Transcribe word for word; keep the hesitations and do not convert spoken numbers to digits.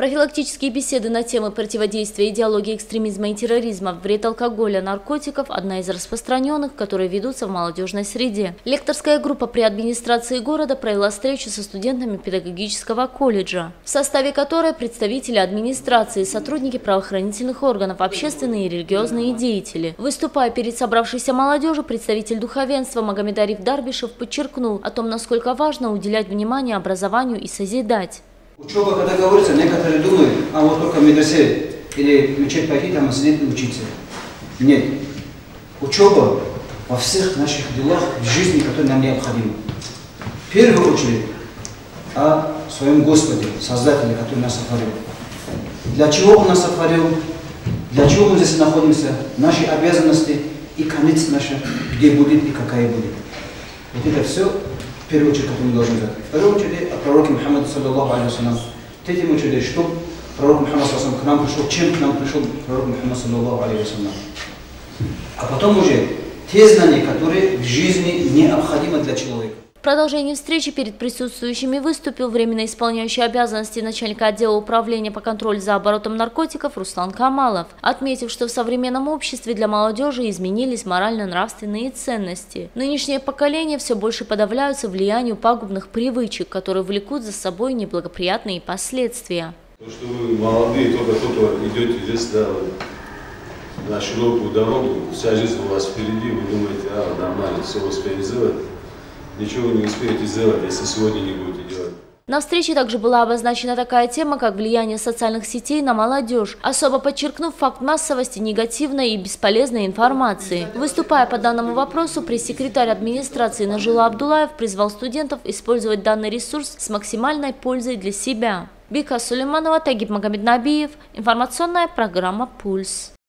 Профилактические беседы на темы противодействия идеологии экстремизма и терроризма, вред алкоголя, наркотиков – одна из распространенных, которые ведутся в молодежной среде. Лекторская группа при администрации города провела встречу со студентами педагогического колледжа, в составе которой представители администрации, сотрудники правоохранительных органов, общественные и религиозные деятели. Выступая перед собравшейся молодежью, представитель духовенства Магомед Ариф Дарбишев подчеркнул о том, насколько важно уделять внимание образованию и созидать. Учеба, когда говорится, некоторые думают, а вот только в медресе или в мечеть пойти, там сидеть и учиться. Нет. Учеба во всех наших делах в жизни, которые нам необходимы. В первую очередь о своем Господе, Создателе, который нас сотворил. Для чего Он нас сотворил, для чего мы здесь находимся, наши обязанности и конец наш, где будет и какая будет. Вот это все в первую очередь, как мы должны знать. В вторую очередь, о пророке Мухаммаду, саллаллаху алейхи вассалям. В третьем очередь, что пророк Мухаммад, саллаллаху алейхи вассалям, к нам пришел, чем к нам пришел пророк Мухаммад, саллаллаху алейхи вассалям. А потом уже те знания, которые в жизни необходимы для человека. В продолжении встречи перед присутствующими выступил временно исполняющий обязанности начальника отдела управления по контролю за оборотом наркотиков Руслан Камалов, отметив, что в современном обществе для молодежи изменились морально-нравственные ценности. Нынешнее поколение все больше подавляются влиянию пагубных привычек, которые влекут за собой неблагоприятные последствия. То, что вы молодые, только-только идете здесь, да, на широкую дорогу, вся жизнь у вас впереди, вы думаете, а, нормально, все успеем сделать. Ничего вы не успеете сделать, если сегодня не будете делать. На встрече также была обозначена такая тема, как влияние социальных сетей на молодежь, особо подчеркнув факт массовости негативной и бесполезной информации. Выступая по данному вопросу, пресс-секретарь администрации Нажилла Абдулаев призвал студентов использовать данный ресурс с максимальной пользой для себя. Бика Сулейманова, Тагиб Магомеднабиев. Информационная программа «Пульс».